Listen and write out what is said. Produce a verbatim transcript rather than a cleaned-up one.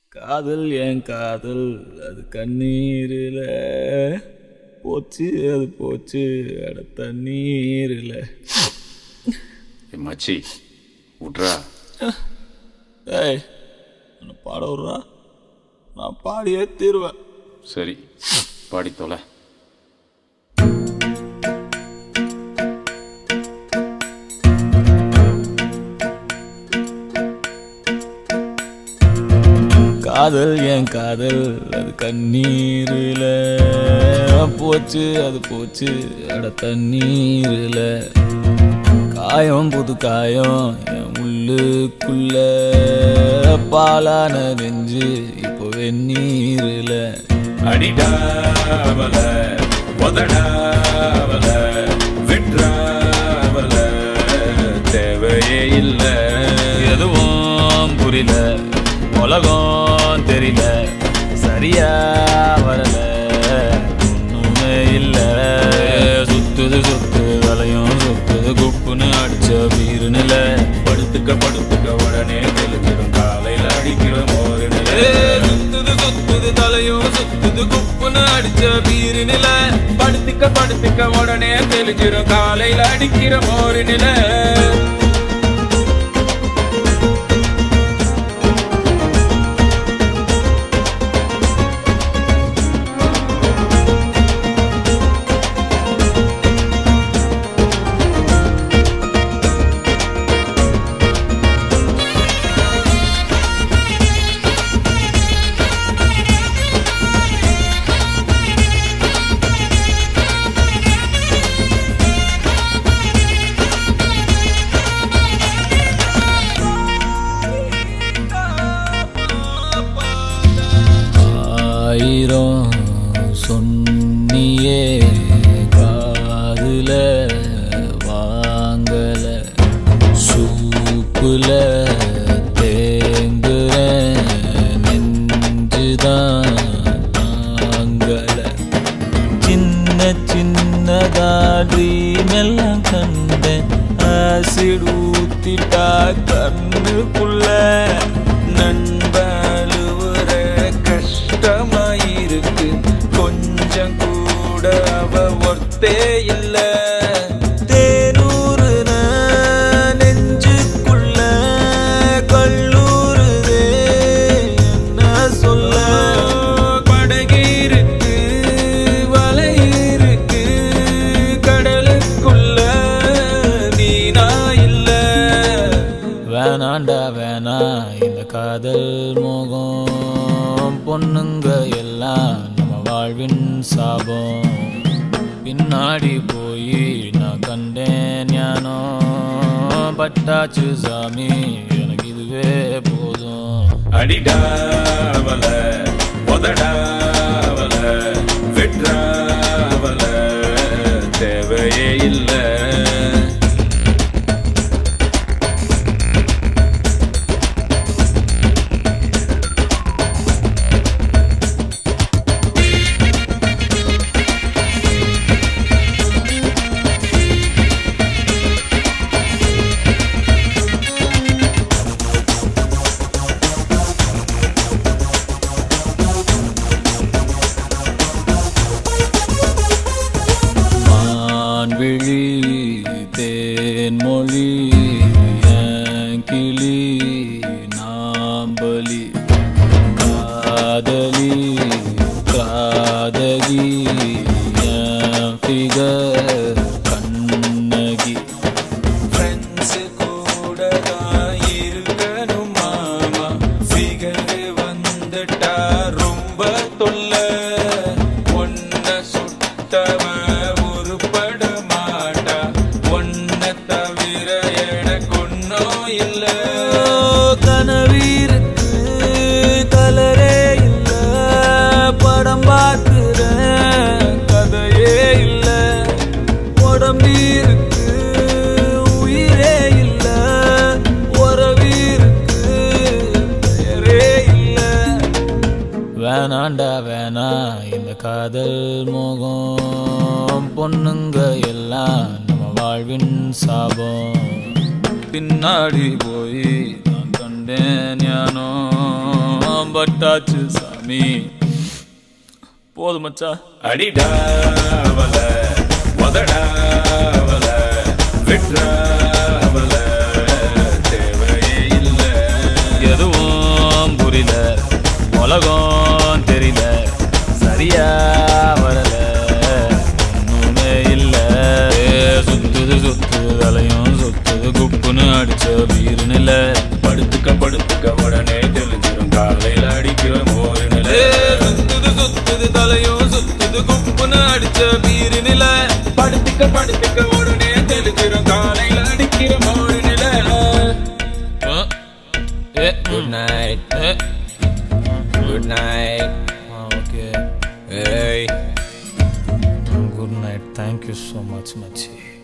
காதல் என் காதல் அது கண்ணீரில் போச்சு, அது போச்சு அட தண்ணீரில். மச்சி விட்றா. ஏய் என்னை பாட விட்றா, நான் பாடியே தீருவேன். சரி பாடி தொலை. காதல் என் காதல் அது கண்ணீரில் போச்சு, அது போச்சு அட தண்ணீரில். காயம் புது காயம் என் உள்ளுக்குள்ள, பாலான நெஞ்சு இப்போ வெந்நீரில். அடிடாவல உதடாவல விட்ராவல தேவையே இல்லை. எதுவும் புரியல, உலகம் தெரியல, சரியா வரல, ஒண்ணுமே இல்ல. சுத்துது சுத்துது தலையும் சுத்துது, குப்புன்னு அடிச்ச வீருநில. படுத்துக்க படுத்துக்க உடனே தெளிஞ்சிடும் காலையில் அடிக்கிற மோரு நில. சுத்துது சுத்துது தலையும் சுத்துது, குப்புன்னு அடிச்ச வீருநில. படுத்துக்க படுத்துக்க உடனே தெளிஞ்சிடும் காலையில் அடிக்கிற மோரு நில. ஆயிரம் சொன்னியே காதுல வாங்கல, சூப்புல தேங்குற நெஞ்சுதான் தாங்கல. சின்ன சின்னதா ட்ரீம் எல்லாம் கண்டேன், ஆசிட் ஊத்திட்டா கண்ணுக்குள்ள. நண்பழுவுற கஷ்டமாயிருக்கு, கொஞ்சம் கூட அவ ஒர்த்தே இல்ல. தேனூருன நெஞ்சுக்குள்ள கல்லூருதே என்ன சொல்ல. படகிருக்கு வலை இருக்கு கடலுக்குள்ள, நீனா இல்ல. வேணாண்டா வேணா இந்த காதல் மோகம், பொண்ணுங்க எல்லாம் நம்ம வாழ்வின் சாபம். பின்னாடி போய் நான் கண்டேன் ஞானோ, பட்டாச்சு சாமி எனக்கு இதுவே போதும். அடிடாவல உதடாவல விட்ராவல தேவையே இல்லை. விழி தேன்மொழி என் கிளி நாம்பலி, காதலி காதகி என் ஃபிகர் கண்ணகி. ஃப்ரெண்ட்ஸ் கூட தான் இருக்கணும் மாமா, ஃபிகர் வந்துட்டா ரொம்ப தொல்ல. ஒன்ன சுத்தவ உருப்பட மாட்டா, ஒன்ன தவிர எனக்கு ஒன்னும் இல்ல. கனவீருக்கு கலரே இல்ல, படம் பார்க்கிறேன் கதையே இல்ல. உடம்பீருக்கு உயிரே இல்ல, உறவீருக்கு பெயரே இல்ல. வேணாண்டா வேணா இந்த காதல் மோகம், பொண்ணுங்க எல்லாம் நம்ம வாழ்வின் சாபம். பின்னாடி போய் நான் கண்டேன் ஞானோ, பட்டாச்சு சாமி. போதும் மச்சா. அடிடாவல மதடாவல விட்ராவல தேவையே இல்ல. எதுவும் புரியல, உலகம் தெரியல, சரியா வரல, ஒண்ணுமே இல்ல. சுத்துது சுத்துது தலையும் சுத்துது குப்புன்னு அடிச்ச வீரு நில. படுத்துக்க படுத்துக்க உடனே தெளிஞ்சிரும் காலையில அடிக்கிற மோரு நில. சுத்துது சுத்துது தலையும் சுத்துது குப்புன்னு அடிச்ச வீரு நில. படுத்துக்க படுத்துக்க உடனே தெளிஞ்சிரும் காலையில அடிக்கிற மோரு நில. Good night. Good night. Okay. Hey. Good night. Thank you so much, Machi.